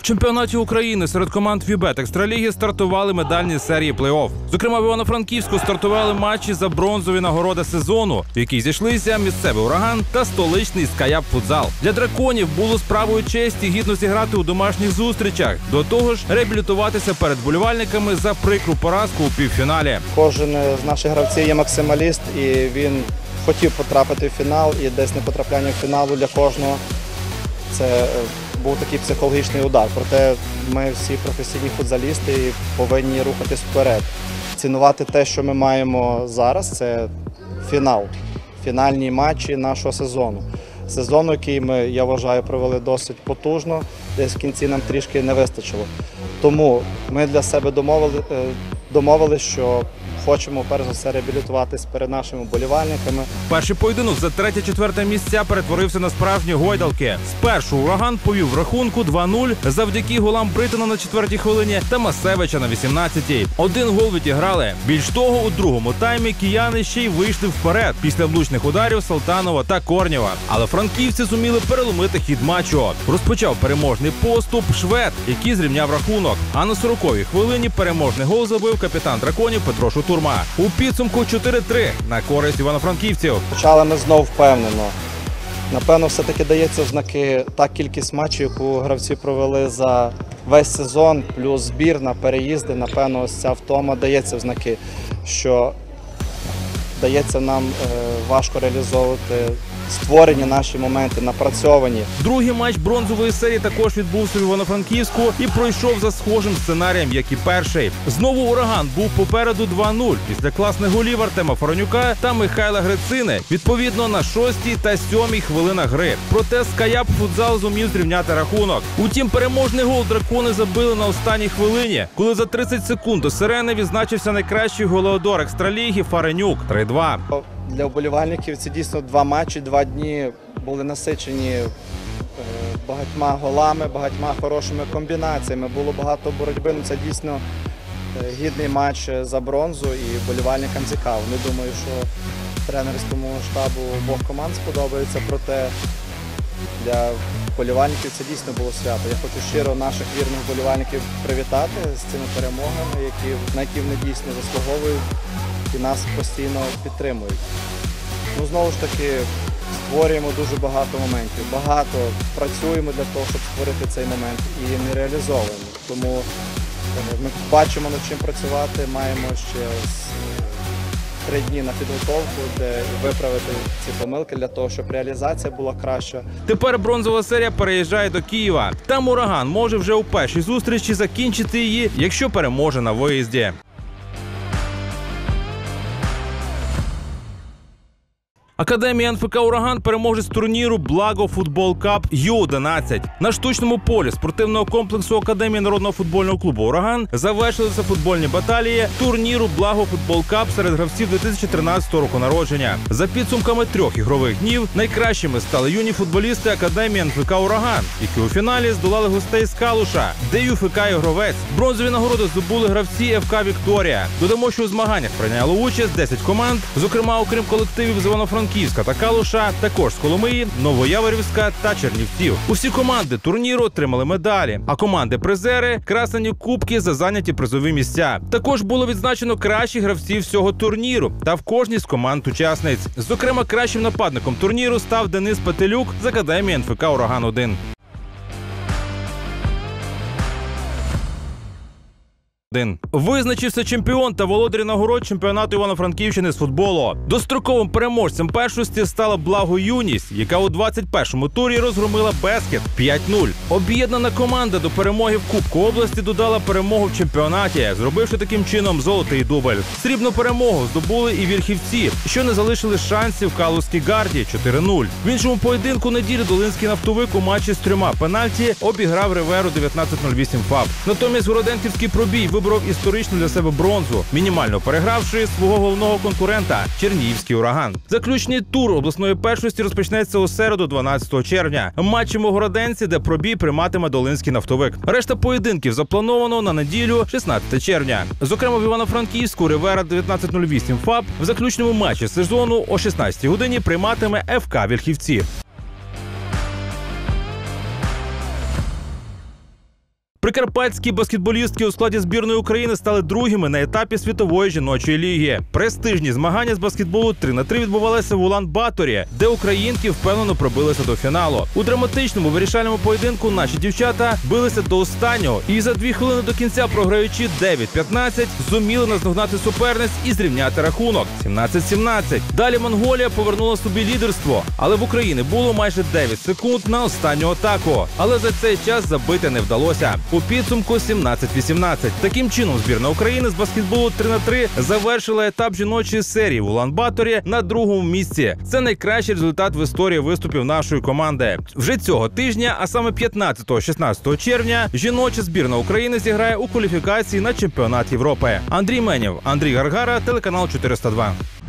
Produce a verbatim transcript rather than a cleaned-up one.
В чемпіонаті України серед команд Вібет Екстраліги стартували медальні серії плей-офф. Зокрема, в Івано-Франківську стартували матчі за бронзові нагороди сезону, в якій зійшлися місцевий «Ураган» та столичний «Скаяп Футзал». Для драконів було справою честі гідно зіграти у домашніх зустрічах. До того ж, реабілітуватися перед вболівальниками за прикру поразку у півфіналі. Кожен з наших гравців є максималіст, і він хотів потрапити в фінал, і десь непотрапляння в фіналу для кожного – це був такий психологічний удар. Проте ми всі професійні футзалісти і повинні рухатись вперед. Цінувати те, що ми маємо зараз – це фінал, фінальні матчі нашого сезону. Сезону, який ми, я вважаю, провели досить потужно, десь в кінці нам трішки не вистачило. Тому ми для себе домовили, домовили, що хочемо перш за все реабілітуватись перед нашими вболівальниками. Перший поєдинок за третє-четверте місця перетворився на справжні гойдалки. Спершу «Ураган» повів в рахунку два нуль завдяки голам Бритона на четвертій хвилині та Масевича на вісімнадцятій. Один гол відіграли. Більш того, у другому таймі кияни ще й вийшли вперед після влучних ударів Салтанова та Корнєва. Але франківці зуміли переломити хід матчу. Розпочав переможний поступ швед, який зрівняв рахунок. А на сороковій хвилині переможний гол забив капітан драконів Петро Шутурма. У підсумку чотири три на користь івано-франківців. Почали ми знов впевнено. Напевно, все-таки дається в знаки та кількість матчів, яку гравці провели за весь сезон, плюс збірна, переїзди. Напевно, ось ця втома дається в знаки, що дається нам е, важко реалізовувати створені наші моменти, напрацьовані. Другий матч бронзової серії також відбувся в Івано-Франківську і пройшов за схожим сценарієм, як і перший. Знову «Ураган» був попереду два нуль після класних голів Артема Фаронюка та Михайла Грицини, відповідно на шостій та сьомій хвилинах гри. Проте «Скаяп Футзал» зумів зрівняти рахунок. Утім, переможний гол дракони забили на останній хвилині, коли за тридцять секунд до сирени відзначився найкращий голеодор Екстраліги Фаренюк – три два. Для вболівальників це дійсно два матчі, два дні були насичені багатьма голами, багатьма хорошими комбінаціями. Було багато боротьби, ну це дійсно гідний матч за бронзу і вболівальникам цікаво. Не думаю, що тренерському штабу обох команд сподобається, проте для вболівальників це дійсно було свято. Я хочу щиро наших вірних вболівальників привітати з цими перемогами, які, на які вони дійсно заслуговують і нас постійно підтримують. Ну, знову ж таки, створюємо дуже багато моментів, багато працюємо для того, щоб створити цей момент і не реалізовуємо. Тому ми бачимо, над чим працювати, маємо ще три дні на підготовку, де виправити ці помилки для того, щоб реалізація була краща. Тепер бронзова серія переїжджає до Києва. Там «Ураган» може вже у першій зустрічі закінчити її, якщо переможе на виїзді. Академія ен еф ка «Ураган» переможець турніру «Благо Футбол Кап ю одинадцять». На штучному полі спортивного комплексу Академії народного футбольного клубу «Ураган» завершилися футбольні баталії турніру «Благо Футбол Кап» серед гравців дві тисячі тринадцятого року народження. За підсумками трьох ігрових днів найкращими стали юні футболісти Академії ен еф ка «Ураган», які у фіналі здолали гостей з Калуша, де ю еф ка «Ігровець». Бронзові нагороди здобули гравці еф ка «Вікторія». Додамо, що у змаганнях прийняло участь десять команд, зокрема, окрім колективів з Івано-Франківська та Калуша, також з Коломиї, Новояворівська та Чернівців. Усі команди турніру отримали медалі, а команди-призери – красені кубки за зайняті призові місця. Також було відзначено кращих гравців всього турніру та в кожній з команд-учасниць. Зокрема, кращим нападником турніру став Денис Петелюк з Академії ен еф ка «Ураган один». Визначився чемпіон та володар нагород чемпіонату Івано-Франківщини з футболу. Достроковим переможцем першості стала «Благо Юність», яка у двадцять першому турі розгромила «Бескет» п'ять нуль. Об'єднана команда до перемоги в Кубку області додала перемогу в чемпіонаті, зробивши таким чином золотий дубль. Срібну перемогу здобули і вільхівці, що не залишили шансів Калузькій Гарді чотири нуль. В іншому поєдинку неділі долинський нафтовик у матчі з трьома пенальті обіграв Риверу дев'ятнадцять нуль вісім ФАП. Натомість городенківський пробій виборов історичну для себе бронзу, мінімально перегравши свого головного конкурента – Чернігівський «Ураган». Заключний тур обласної першості розпочнеться у середу, дванадцятого червня. Матчем у Городенці, де пробій прийматиме долинський нафтовик. Решта поєдинків заплановано на неділю, шістнадцятого червня. Зокрема, в Івано-Франківську Ривера дев'ятнадцять нуль вісім ФАП в заключному матчі сезону о шістнадцятій годині прийматиме еф ка «Вільхівці». Прикарпатські баскетболістки у складі збірної України стали другими на етапі світової жіночої ліги. Престижні змагання з баскетболу три на три відбувалися в Улан-Баторі, де українки впевнено пробилися до фіналу. У драматичному вирішальному поєдинку наші дівчата билися до останнього і за дві хвилини до кінця, програючи дев'ять п'ятнадцять, зуміли наздогнати суперниць і зрівняти рахунок сімнадцять сімнадцять. Далі Монголія повернула собі лідерство, але в Україні було майже дев'ять секунд на останню атаку. Але за цей час забити не вдалося. У підсумку сімнадцять вісімнадцять. Таким чином збірна України з баскетболу три на три завершила етап жіночої серії в Улан-Баторі на другому місці. Це найкращий результат в історії виступів нашої команди. Вже цього тижня, а саме п'ятнадцятого-шістнадцятого червня, жіноча збірна України зіграє у кваліфікації на чемпіонат Європи. Андрій Менєв, Андрій Гаргара, телеканал чотириста два.